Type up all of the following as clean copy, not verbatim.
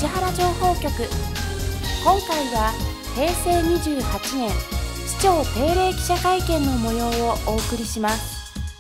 市原情報局。今回は平成28年市長定例記者会見の模様をお送りします。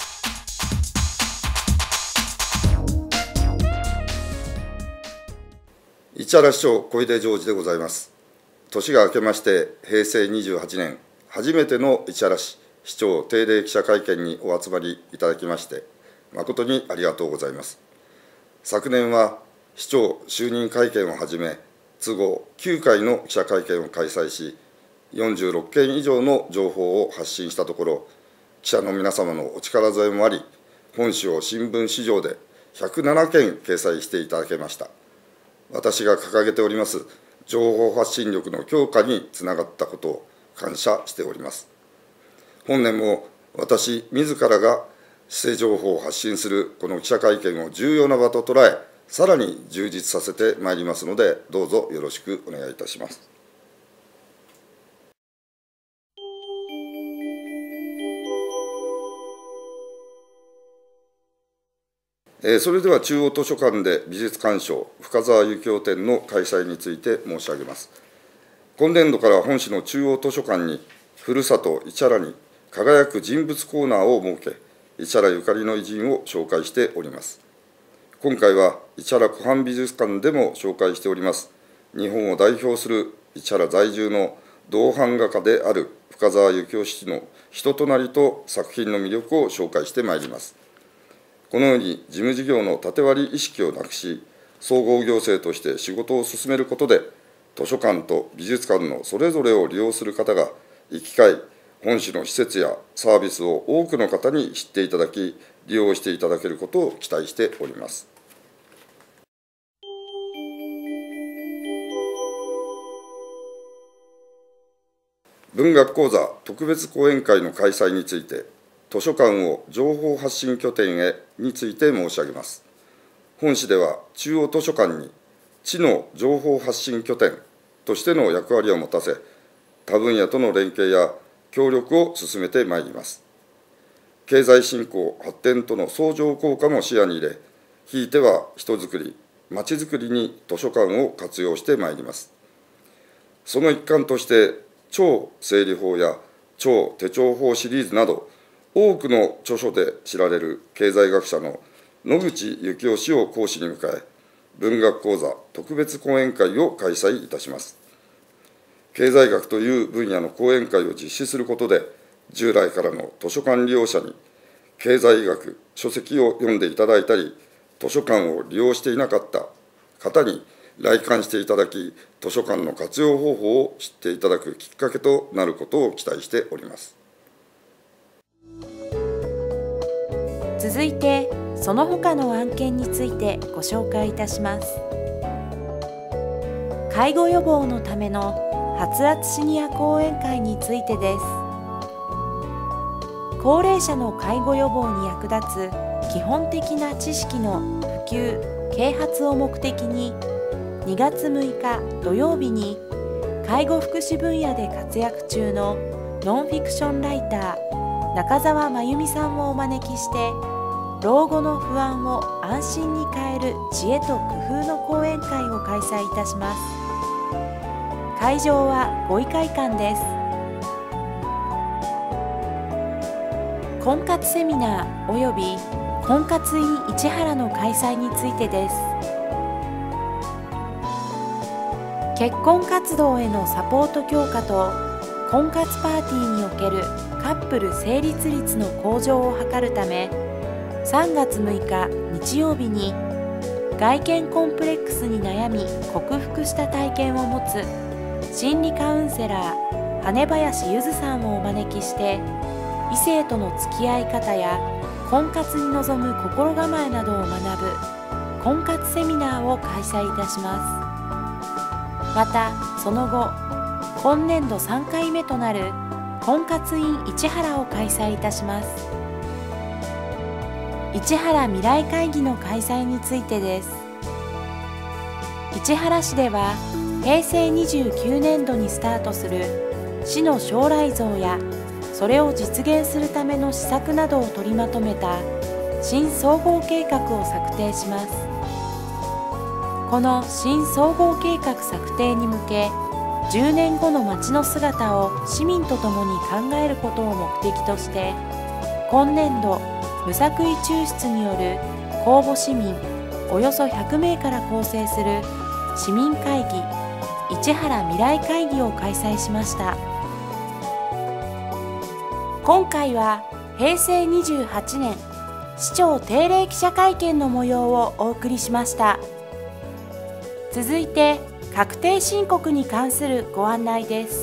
市原市長小出ジョージでございます。年が明けまして平成28年初めての市原市市長定例記者会見にお集まりいただきまして誠にありがとうございます。昨年は市長就任会見をはじめ都合9回の記者会見を開催し46件以上の情報を発信したところ、記者の皆様のお力添えもあり、本紙を新聞市場で107件掲載していただけました。私が掲げております情報発信力の強化につながったことを感謝しております。本年も私自らが市政情報を発信するこの記者会見を重要な場と捉え、さらに充実させてまいりますので、どうぞよろしくお願いいたします。それでは中央図書館で美術鑑賞深沢幸雄展の開催について申し上げます。今年度から本市の中央図書館にふるさと市原に輝く人物コーナーを設け、市原ゆかりの偉人を紹介しております。今回は市原湖畔美術館でも紹介しております日本を代表する市原在住の銅版画家である深沢幸雄氏の人となりと作品の魅力を紹介してまいります。このように事務事業の縦割り意識をなくし、総合行政として仕事を進めることで、図書館と美術館のそれぞれを利用する方が行き交い、本市の施設やサービスを多くの方に知っていただき、利用していただけることを期待しております。文学講座特別講演会の開催について、図書館を情報発信拠点へについて申し上げます。本市では中央図書館に知の情報発信拠点としての役割を持たせ、他分野との連携や協力を進めてまいります。経済振興発展との相乗効果も視野に入れ、ひいては人づくり、まちづくりに図書館を活用してまいります。その一環として、超整理法や超手帳法シリーズなど、多くの著書で知られる経済学者の野口幸雄氏を講師に迎え、文学講座特別講演会を開催いたします。経済学という分野の講演会を実施することで、従来からの図書館利用者に経済学書籍を読んでいただいたり、図書館を利用していなかった方に来館していただき、図書館の活用方法を知っていただくきっかけとなることを期待しております。 続いてその他の案件についてご紹介いたします。介護予防のためのはつらつシニア講演会についてです。高齢者の介護予防に役立つ基本的な知識の普及・啓発を目的に2月6日土曜日に介護福祉分野で活躍中のノンフィクションライター中澤真由美さんをお招きして、老後の不安を安心に変える知恵と工夫の講演会を開催いたします。会場はご医会館です。婚活セミナーおよび婚活院市原の開催についてです。結婚活動へのサポート強化と婚活パーティーにおけるカップル成立率の向上を図るため、3月6日日曜日に外見コンプレックスに悩み克服した体験を持つ心理カウンセラー羽林ゆずさんをお招きして、異性との付き合い方や婚活に臨む心構えなどを学ぶ婚活セミナーを開催いたします。またその後、今年度3回目となる婚活院市原を開催いたします。市原未来会議の開催についてです。市原市では平成29年度にスタートする市の将来像やそれを実現するための施策などを取りまとめた新総合計画を策定します。 この新総合計画策定に向け、10年後の町の姿を市民と共に考えることを目的として、今年度無作為抽出による公募市民およそ100名から構成する市民会議市原未来会議を開催しました。今回は平成28年市長定例記者会見の模様をお送りしました。続いて確定申告に関するご案内です。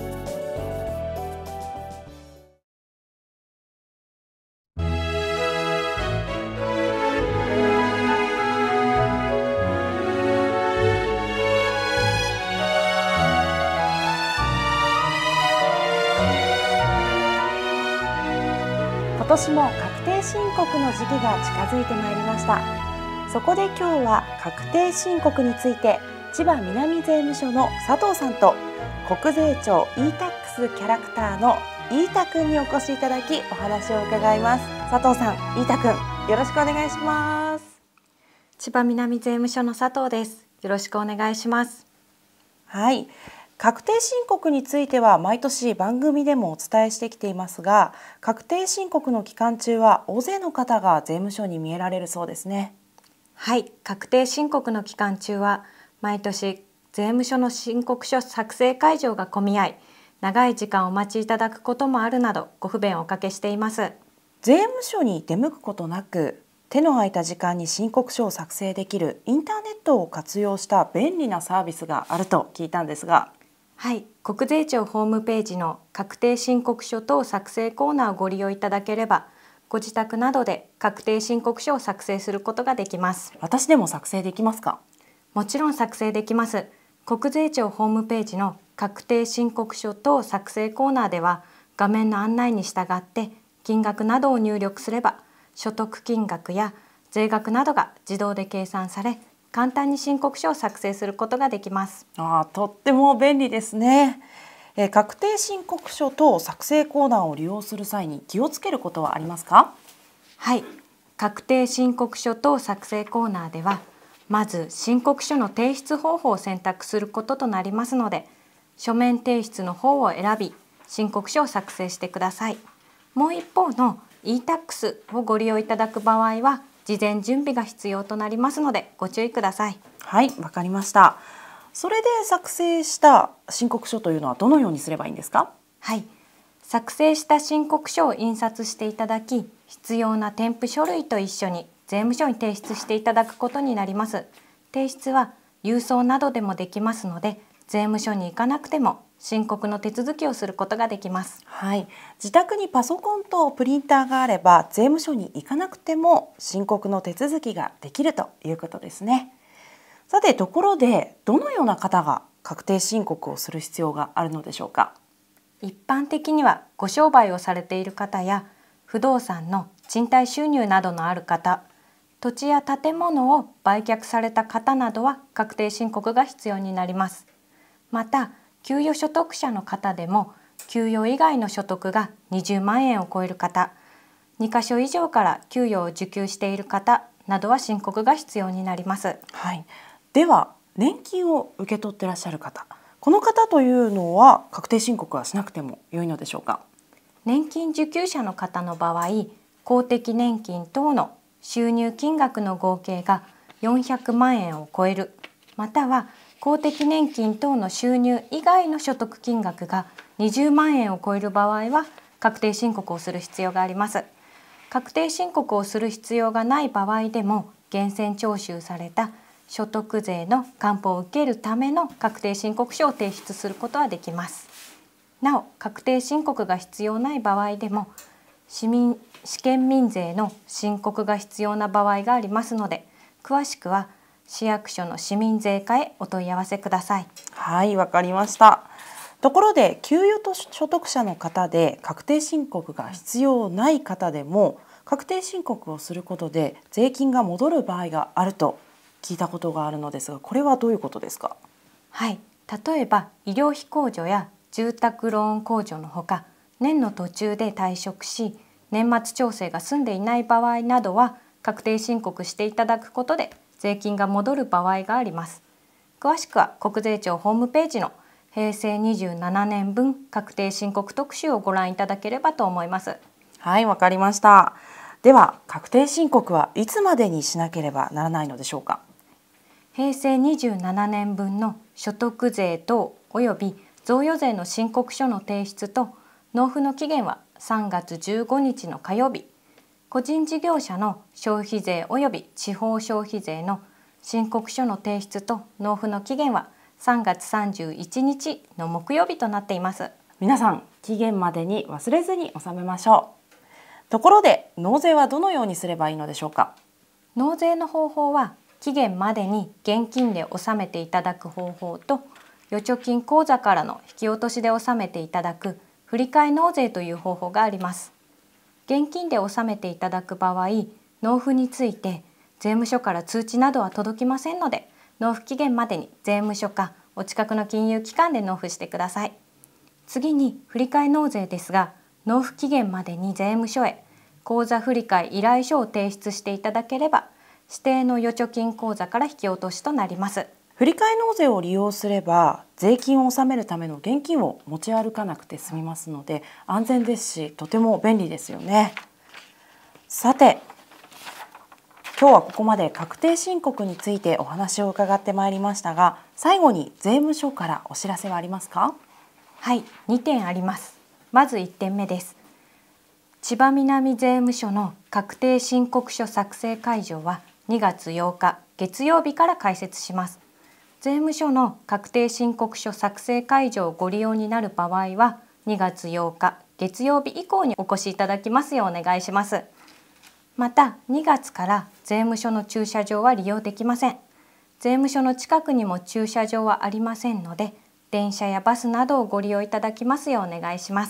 今年も確定申告の時期が近づいてまいりました。そこで今日は確定申告について千葉南税務署の佐藤さんと国税庁 e-tax キャラクターの飯田くんにお越しいただきお話を伺います。佐藤さん、飯田くん、よろしくお願いします。 千葉南税務署の佐藤です。よろしくお願いします。 はい、確定申告については毎年番組でもお伝えしてきていますが、確定申告の期間中は大勢の方が税務署に見えられるそうですね。 はい、確定申告の期間中は毎年税務署の申告書作成会場が混み合い、長い時間お待ちいただくこともあるなどご不便をおかけしています。 税務署に出向くことなく手の空いた時間に申告書を作成できるインターネットを活用した便利なサービスがあると聞いたんですが。 はい、国税庁ホームページの確定申告書等作成コーナーをご利用いただければ、ご自宅などで確定申告書を作成することができます。 私でも作成できますか？ もちろん作成できます。国税庁ホームページの確定申告書等作成コーナーでは、画面の案内に従って金額などを入力すれば、所得金額や税額などが自動で計算され、簡単に申告書を作成することができます。 とっても便利ですね。確定申告書と作成コーナーを利用する際に気をつけることはありますか？ はい、確定申告書と作成コーナーでは、まず申告書の提出方法を選択することとなりますので、書面提出の方を選び申告書を作成してください。もう一方の e-tax をご利用いただく場合は事前準備が必要となりますのでご注意ください。 はい、わかりました。それで作成した申告書というのはどのようにすればいいんですか？ はい、作成した申告書を印刷していただき、必要な添付書類と一緒に税務署に提出していただくことになります。提出は郵送などでもできますので、税務署に行かなくても申告の手続きをすることができます。 はい、自宅にパソコンとプリンターがあれば税務署に行かなくても申告の手続きができるということですね。さて、ところでどのような方が確定申告をする必要があるのでしょうか？ 一般的にはご商売をされている方や不動産の賃貸収入などのある方、土地や建物を売却された方などは確定申告が必要になります。また給与所得者の方でも給与以外の所得が20万円を超える方、2カ所以上から給与を受給している方などは申告が必要になります。 はい、では年金を受け取っていらっしゃる方、この方というのは確定申告はしなくても良いのでしょうか？ 年金受給者の方の場合、公的年金等の収入金額の合計が400万円を超える、または公的年金等の収入以外の所得金額が20万円を超える場合は確定申告をする必要があります。確定申告をする必要がない場合でも、源泉徴収された所得税の還付を受けるための確定申告書を提出することはできます。なお、確定申告が必要ない場合でも試験民税の申告が必要な場合がありますので、詳しくは市役所の市民税課へお問い合わせください。 はい、わかりました。ところで給与所得者の方で確定申告が必要ない方でも確定申告をすることで税金が戻る場合があると聞いたことがあるのですが、これはどういうことですか？ はい、例えば医療費控除や住宅ローン控除のほか、年の途中で退職し年末調整が済んでいない場合などは確定申告していただくことで税金が戻る場合があります。詳しくは国税庁ホームページの平成27年分確定申告特集をご覧いただければと思います。 はい、わかりました。では確定申告はいつまでにしなければならないのでしょうか。 平成27年分の所得税等及び贈与税の申告書の提出と納付の期限は3月15日の火曜日、個人事業者の消費税及び地方消費税の申告書の提出と納付の期限は3月31日の木曜日となっています。 皆さん期限までに忘れずに納めましょう。ところで納税はどのようにすればいいのでしょうか。 納税の方法は期限までに現金で納めていただく方法と預貯金口座からの引き落としで納めていただく振替納税という方法があります。現金で納めていただく場合、納付について税務署から通知などは届きませんので、納付期限までに税務署かお近くの金融機関で納付してください。次に振替納税ですが、納付期限までに税務署へ口座振替依頼書を提出していただければ、指定の預貯金口座から引き落としとなります。 振替納税を利用すれば税金を納めるための現金を持ち歩かなくて済みますので安全ですし、とても便利ですよね。さて、今日はここまで確定申告についてお話を伺ってまいりましたが、最後に税務署からお知らせはありますか？ はい、2点あります。まず1点目です。千葉南税務署の確定申告書作成会場は2月8日月曜日から開設します。税務署の確定申告書作成会場をご利用になる場合は2月8日月曜日以降にお越しいただきますようお願いします。また2月から税務署の駐車場は利用できません。税務署の近くにも駐車場はありませんので、電車やバスなどをご利用いただきますようお願いします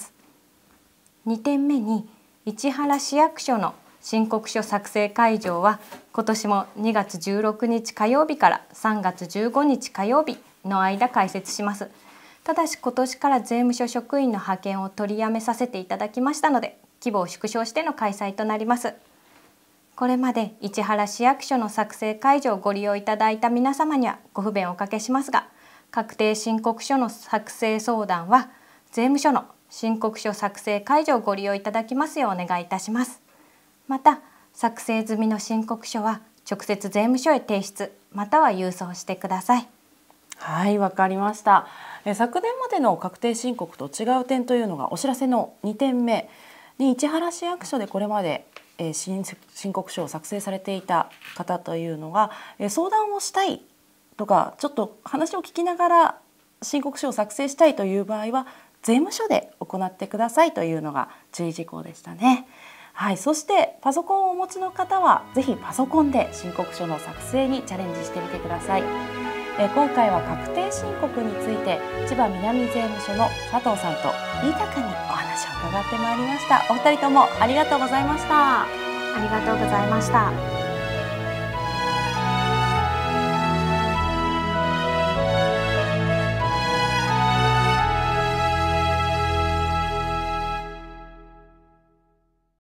。2点目に市原市役所の申告書作成会場は今年も2月16日火曜日から3月15日火曜日の間開設します。ただし今年から税務署職員の派遣を取りやめさせていただきましたので、規模を縮小しての開催となります。これまで市原市役所の作成会場をご利用いただいた皆様にはご不便をおかけしますが、確定申告書の作成相談は税務署の申告書作成会場をご利用いただきますようお願いいたします。また作成済みの申告書は直接税務署へ提出または郵送してください。 はい、わかりました。昨年までの確定申告と違う点というのがお知らせの2点目に、市原市役所でこれまで申告書を作成されていた方というのが相談をしたいとか、ちょっと話を聞きながら申告書を作成したいという場合は税務署で行ってくださいというのが注意事項でしたね。はい、そしてパソコンをお持ちの方はぜひパソコンで申告書の作成にチャレンジしてみてください。今回は確定申告について千葉南税務署の佐藤さんと飯田君にお話を伺ってまいりました。お二人ともありがとうございました。 ありがとうございました。